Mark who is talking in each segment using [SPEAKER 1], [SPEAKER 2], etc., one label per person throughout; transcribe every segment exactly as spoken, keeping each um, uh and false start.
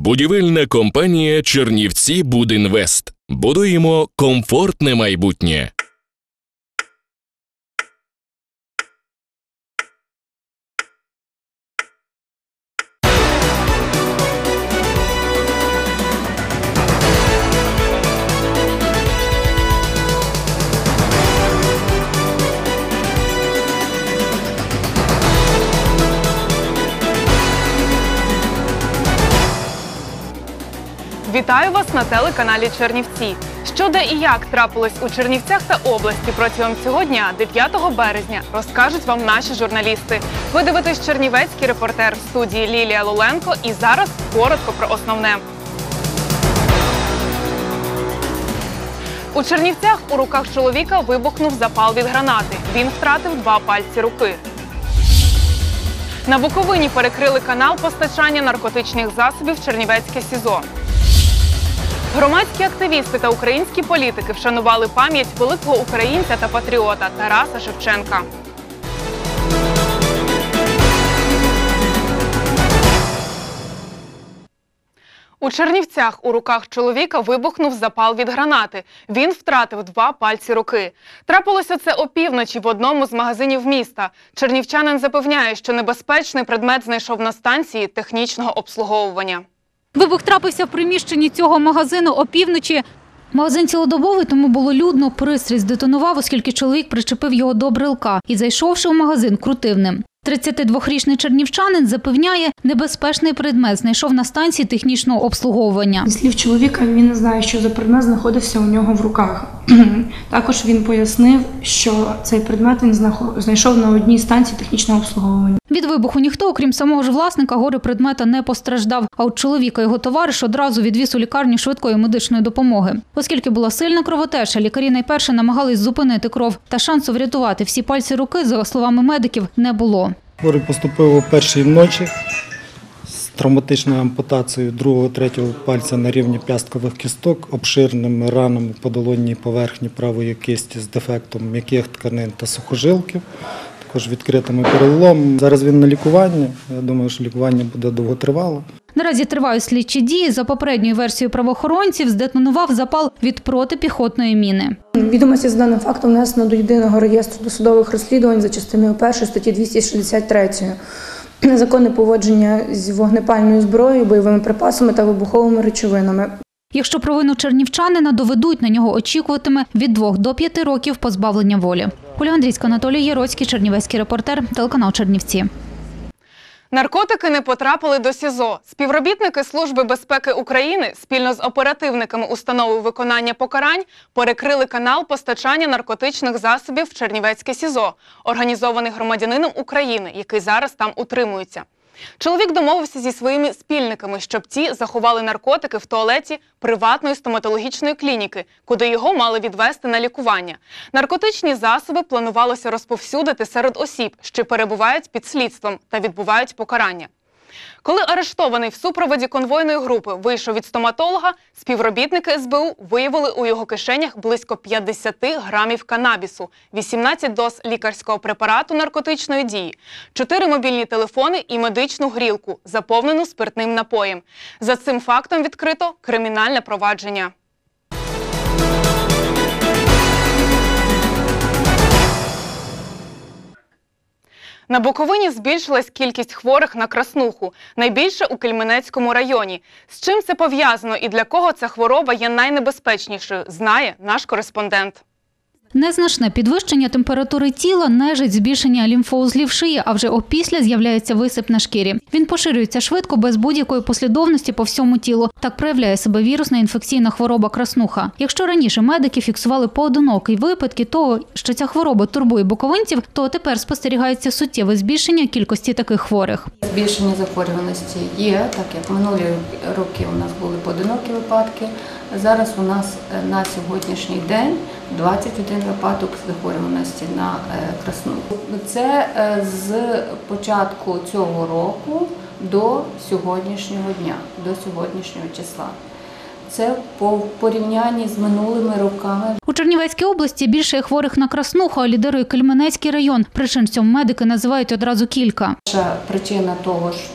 [SPEAKER 1] Будівельна компанія «Чернівці Будінвест». Будуємо комфортне майбутнє.
[SPEAKER 2] Вітаю вас на телеканалі Чернівці. Що, де і як трапилось у Чернівцях та області протягом цього дня, дев'ятого березня, розкажуть вам наші журналісти. Ви дивитесь «Чернівецький репортер», в студії Лілія Луленко, і зараз коротко про основне. У Чернівцях у руках чоловіка вибухнув запал від гранати. Він втратив два пальці руки. На Буковині перекрили канал постачання наркотичних засобів в Чернівецьке СІЗО. Громадські активісти та українські політики вшанували пам'ять великого українця та патріота Тараса Шевченка. У Чернівцях у руках чоловіка вибухнув запал від гранати. Він втратив два пальці руки. Трапилося це опівночі в одному з магазинів міста. Чернівчанин запевняє, що небезпечний предмет знайшов на станції технічного обслуговування.
[SPEAKER 3] Вибух трапився в приміщенні цього магазину опівночі. Магазин цілодобовий, тому було людно. Пристрій здетонував, оскільки чоловік причепив його до брелка і, зайшовши у магазин, крутив ним. тридцятидвохрічний чернівчанин запевняє, небезпечний предмет знайшов на станції технічного обслуговування.
[SPEAKER 4] Зі слів чоловіка, він не знає, що за предмет знаходився у нього в руках. Також він пояснив, що цей предмет він знайшов на одній станції технічного обслуговування.
[SPEAKER 3] Від вибуху ніхто, окрім самого ж власника, горе предмета не постраждав. А от чоловіка і його товариш одразу відвіз у лікарню швидкої медичної допомоги. Оскільки була сильна кровотеча, лікарі найперше намагались зупинити кров. Та шансу врятувати всі пальці руки, за словами медиків, не було.
[SPEAKER 5] Хворий поступив о першій вночі з травматичною ампутацією другого-третього пальця на рівні п'ясткових кісток, обширними ранами по долонній поверхні правої кисті з дефектом м'яких тканин та сухожилків, також відкритими переломами. Зараз він на лікуванні. Я думаю, що лікування буде довготривале.
[SPEAKER 3] Наразі тривають слідчі дії. За попередньою версією правоохоронців, здетонував запал від протипіхотної міни.
[SPEAKER 4] Відомості з даним фактом внесено до єдиного реєстру досудових розслідувань за частиною першої статті двісті шістдесят три. Незаконне поводження з вогнепальною зброєю, бойовими припасами та вибуховими речовинами.
[SPEAKER 3] Якщо провину чернівчанина доведуть, на нього очікуватиме від двох до п'яти років позбавлення волі. Ольга Андрійська, Анатолій Яроцький, Чернівецький репортер, телеканал Чернівці.
[SPEAKER 2] Наркотики не потрапили до СІЗО. Співробітники Служби безпеки України спільно з оперативниками установи виконання покарань перекрили канал постачання наркотичних засобів в Чернівецьке СІЗО, організований громадянином України, який зараз там утримується. Чоловік домовився зі своїми спільниками, щоб ті заховали наркотики в туалеті приватної стоматологічної клініки, куди його мали відвести на лікування. Наркотичні засоби планувалося розповсюдити серед осіб, що перебувають під слідством та відбувають покарання. Коли арештований в супроводі конвойної групи вийшов від стоматолога, співробітники ес бе у виявили у його кишенях близько п'ятдесят грамів канабісу, вісімнадцять доз лікарського препарату наркотичної дії, чотири мобільні телефони і медичну грілку, заповнену спиртним напоєм. За цим фактом відкрито кримінальне провадження. На Буковині збільшилась кількість хворих на краснуху, найбільше у Кельменецькому районі. З чим це пов'язано і для кого ця хвороба є найнебезпечнішою, знає наш кореспондент.
[SPEAKER 3] Незначне підвищення температури тіла, нежить, збільшення лімфоузлів шиї, а вже опісля з'являється висип на шкірі. Він поширюється швидко, без будь-якої послідовності по всьому тілу. Так проявляє себе вірусна інфекційна хвороба краснуха. Якщо раніше медики фіксували поодинокі випадки того, що ця хвороба турбує буковинців, то тепер спостерігається суттєве збільшення кількості таких хворих.
[SPEAKER 6] Збільшення захворюваності є, так як минулі роки у нас були поодинокі випадки. Зараз у нас на сьогоднішній день двадцять один випадок захворюваності на краснуху. Це з початку цього року до сьогоднішнього дня, до сьогоднішнього числа. Це по порівнянні з минулими роками.
[SPEAKER 3] У Чернівецькій області більше хворих на краснуху, а лідирує Кельменецький район. Причин цьому медики називають одразу кілька.
[SPEAKER 6] Перша причина того,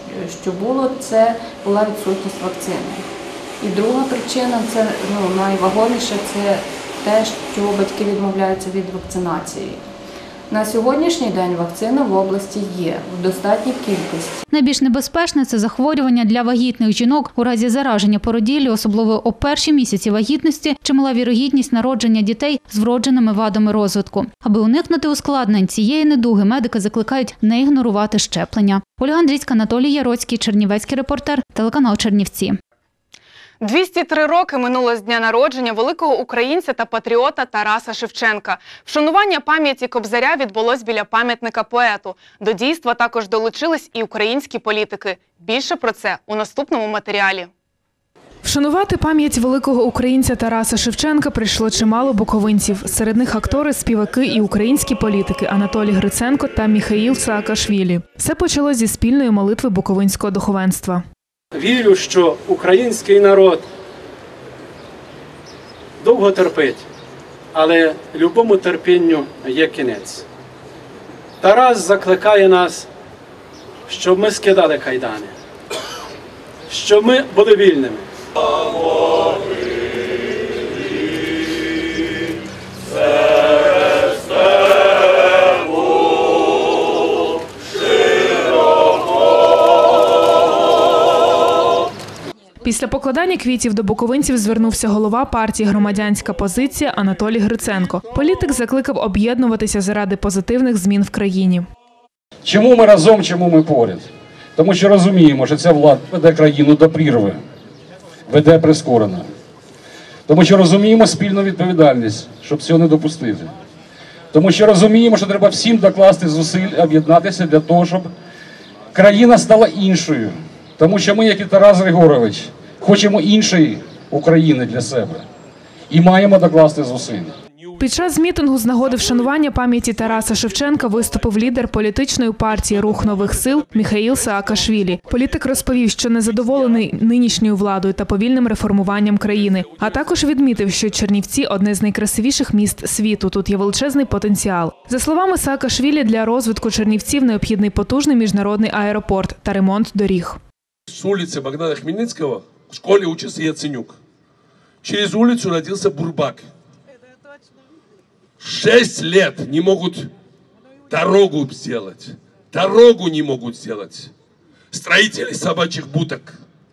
[SPEAKER 6] що було, це була відсутність вакцини. І друга причина, це ну, найвагоміше, це те, що батьки відмовляються від вакцинації. На сьогоднішній день вакцина в області є в достатній кількості.
[SPEAKER 3] Найбільш небезпечне – це захворювання для вагітних жінок у разі зараження породіллю, особливо у перші місяці вагітності, чимала вірогідність народження дітей з вродженими вадами розвитку. Аби уникнути ускладнень цієї недуги, медики закликають не ігнорувати щеплення. Ольга Андрійська, Анатолій Яроцький, Чернівецький репортер, телеканал Чернівці.
[SPEAKER 2] двісті три роки минуло з дня народження великого українця та патріота Тараса Шевченка. Вшанування пам'яті Кобзаря відбулось біля пам'ятника поету. До дійства також долучились і українські політики. Більше про це у наступному матеріалі.
[SPEAKER 7] Вшанувати пам'ять великого українця Тараса Шевченка прийшло чимало буковинців. Серед них актори, співаки і українські політики Анатолій Гриценко та Міхаїл Саакашвілі. Все почалось зі спільної молитви буковинського духовенства.
[SPEAKER 8] Вірю, що український народ довго терпить, але любому терпінню є кінець. Тарас закликає нас, щоб ми скидали кайдани, щоб ми були вільними.
[SPEAKER 7] Після покладання квітів до буковинців звернувся голова партії «Громадянська позиція» Анатолій Гриценко. Політик закликав об'єднуватися заради позитивних змін в країні.
[SPEAKER 9] Чому ми разом, чому ми поряд? Тому що розуміємо, що ця влада веде країну до прірви, веде прискорено. Тому що розуміємо спільну відповідальність, щоб цього не допустити. Тому що розуміємо, що треба всім докласти зусиль, об'єднатися для того, щоб країна стала іншою. Тому що ми, як і Тарас Григорович, хочемо іншої України для себе і маємо докласти зусиль.
[SPEAKER 7] Під час мітингу з нагоди вшанування пам'яті Тараса Шевченка виступив лідер політичної партії «Рух нових сил» Міхаїл Саакашвілі. Політик розповів, що незадоволений нинішньою владою та повільним реформуванням країни, а також відмітив, що Чернівці – одне з найкрасивіших міст світу, тут є величезний потенціал. За словами Саакашвілі, для розвитку Чернівців необхідний потужний міжнародний аеропорт та ремонт доріг.
[SPEAKER 10] С улицы Богдана Хмельницкого в школе учится Яценюк. Через улицу родился Бурбак. Шесть лет не могут дорогу сделать. Дорогу не могут сделать. Строители собачьих будок.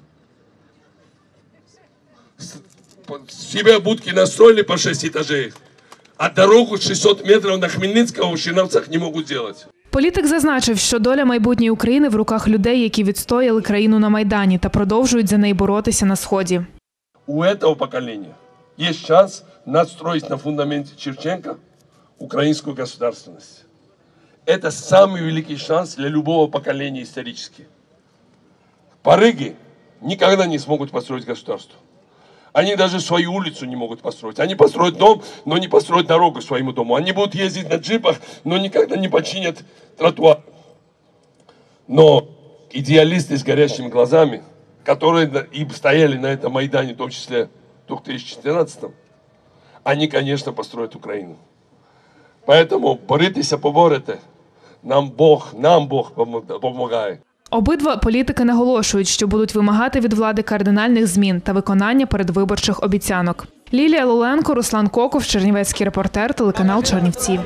[SPEAKER 10] Себе будки настроили по шесть этажей, а дорогу шестьсот метров на Хмельницкого в Шиновцах не могут сделать.
[SPEAKER 7] Політик зазначив, що доля майбутньої України в руках людей, які відстояли країну на Майдані та продовжують за неї боротися на Сході.
[SPEAKER 10] У этого поколения есть шанс надстроить на фундаменте Шевченка украинскую государственность. Это самый великий шанс для любого поколения исторически. Барыги никогда не смогут построить государство. Они даже свою улицу не могут построить. Они построят дом, но не построят дорогу к своему дому. Они будут ездить на джипах, но никогда не починят тротуар. Но идеалисты с горящими глазами, которые и стояли на этом Майдане, в том числе в две тысячи четырнадцатом, они, конечно, построят Украину. Поэтому боритеся, поборете. Нам Бог, нам Бог помогає.
[SPEAKER 7] Обидва політики наголошують, що будуть вимагати від влади кардинальних змін та виконання передвиборчих обіцянок. Лілія Луленко, Руслан Коков, Чернівецький репортер, телеканал Чернівці.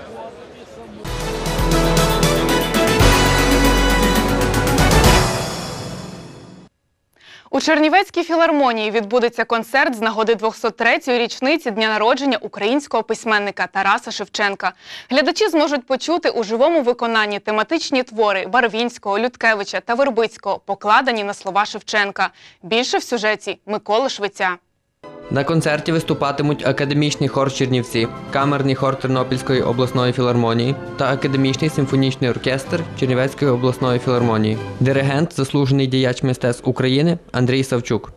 [SPEAKER 2] У Чернівецькій філармонії відбудеться концерт з нагоди двохсот третьої річниці дня народження українського письменника Тараса Шевченка. Глядачі зможуть почути у живому виконанні тематичні твори Барвінського, Людкевича та Вербицького, покладені на слова Шевченка. Більше в сюжеті Миколи Швеця.
[SPEAKER 11] На концерті виступатимуть академічний хор Чернівці, камерний хор Тернопільської обласної філармонії та академічний симфонічний оркестр Чернівецької обласної філармонії. Диригент, заслужений діяч мистецтв України Андрій Савчук.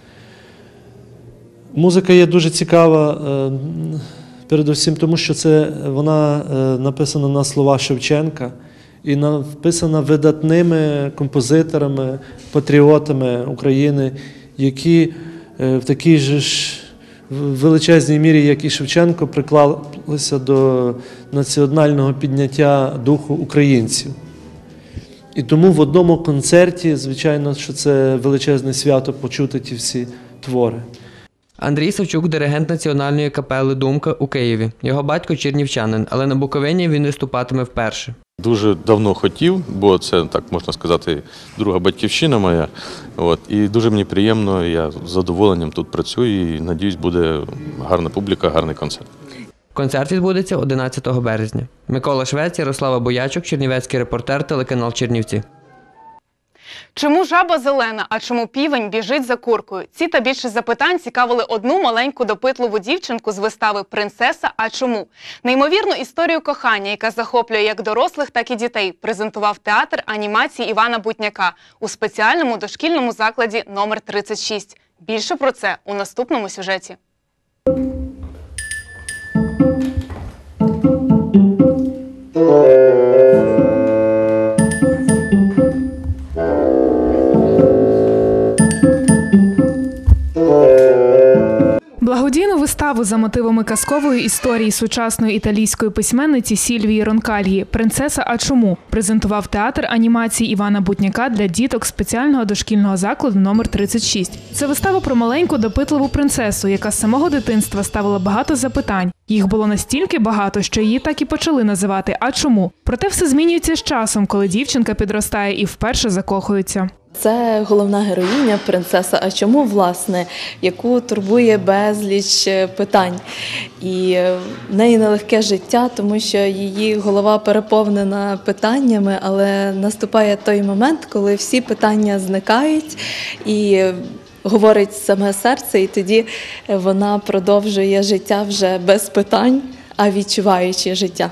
[SPEAKER 12] Музика є дуже цікава, передусім тому, що це вона написана на слова Шевченка і написана видатними композиторами, патріотами України, які в такій же ж величезній мірі, як і Шевченко, приклалися до національного підняття духу українців. І тому в одному концерті, звичайно, що це величезне свято почути ті всі твори.
[SPEAKER 11] Андрій Савчук – диригент Національної капели «Думка» у Києві. Його батько – чернівчанин, але на Буковині він виступатиме вперше.
[SPEAKER 13] Дуже давно хотів, бо це, так можна сказати, друга батьківщина моя. От, і дуже мені приємно, я з задоволенням тут працюю і, надіюсь, буде гарна публіка, гарний концерт.
[SPEAKER 11] Концерт відбудеться одинадцятого березня. Микола Швець, Ярослава Боячук, чернівецький репортер, телеканал «Чернівці».
[SPEAKER 2] Чому жаба зелена, а чому півень біжить за куркою? Ці та більше запитань цікавили одну маленьку допитливу дівчинку з вистави «Принцеса, а чому?». Неймовірну історію кохання, яка захоплює як дорослих, так і дітей, презентував театр анімації Івана Бутняка у спеціальному дошкільному закладі номер тридцять шість. Більше про це у наступному сюжеті.
[SPEAKER 7] Благодійну виставу за мотивами казкової історії сучасної італійської письменниці Сільвії Ронкальї «Принцеса, а чому?» презентував театр анімації Івана Бутняка для діток спеціального дошкільного закладу номер тридцять шість. Це вистава про маленьку допитливу принцесу, яка з самого дитинства ставила багато запитань. Їх було настільки багато, що її так і почали називати «А чому?». Проте все змінюється з часом, коли дівчинка підростає і вперше закохується.
[SPEAKER 14] Це головна героїня, принцеса, а чому, власне, яку турбує безліч питань. І в неї нелегке життя, тому що її голова переповнена питаннями, але наступає той момент, коли всі питання зникають і говорить саме серце, і тоді вона продовжує життя вже без питань, а відчуваючи життя.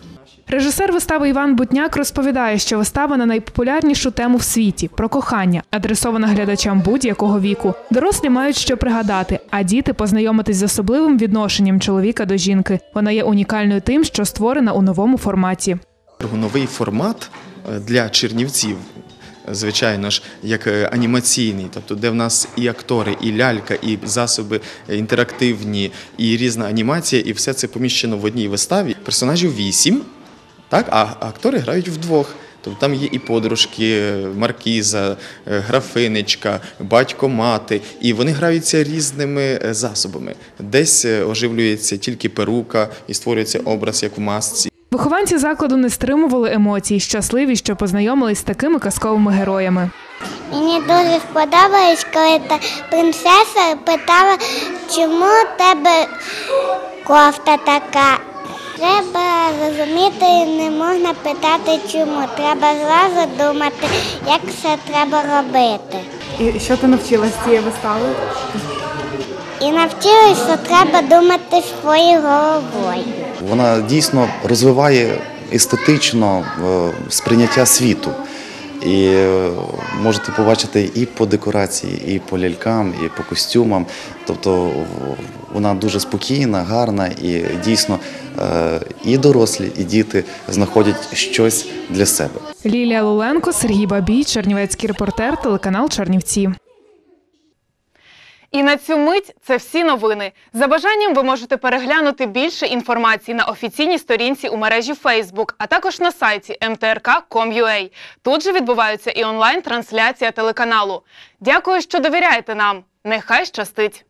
[SPEAKER 7] Режисер вистави Іван Бутняк розповідає, що вистава на найпопулярнішу тему в світі – про кохання, адресована глядачам будь-якого віку. Дорослі мають що пригадати, а діти – познайомитись з особливим відношенням чоловіка до жінки. Вона є унікальною тим, що створена у новому форматі.
[SPEAKER 15] Новий формат для чернівців, звичайно ж, як анімаційний, тобто де в нас і актори, і лялька, і засоби інтерактивні, і різна анімація, і все це поміщено в одній виставі. Персонажів вісім. Так, а актори грають вдвох. Тобто там є і подружки, маркіза, графиничка, батько, мати. І вони граються різними засобами. Десь оживлюється тільки перука і створюється образ, як в масці.
[SPEAKER 7] Вихованці закладу не стримували емоцій, щасливі, що познайомились з такими казковими героями.
[SPEAKER 16] Мені дуже сподобалось, коли та принцеса питала, чому в тебе кофта така. Треба розуміти, не можна питати чому, треба зразу думати, як все треба робити.
[SPEAKER 17] І що ти навчилась з цієї вистави?
[SPEAKER 16] І навчилась, що треба думати своєю головою.
[SPEAKER 18] Вона дійсно розвиває естетично сприйняття світу. І можете побачити і по декорації, і по лялькам, і по костюмам. Тобто вона дуже спокійна, гарна і дійсно і дорослі, і діти знаходять щось для себе.
[SPEAKER 7] Лілія Луленко, Сергій Бабій, чернівецький репортер, телеканал «Чернівці».
[SPEAKER 2] І на цю мить це всі новини. За бажанням ви можете переглянути більше інформації на офіційній сторінці у мережі Facebook, а також на сайті ем те ер ка крапка ком крапка ю а. Тут же відбувається і онлайн-трансляція телеканалу. Дякую, що довіряєте нам. Нехай щастить!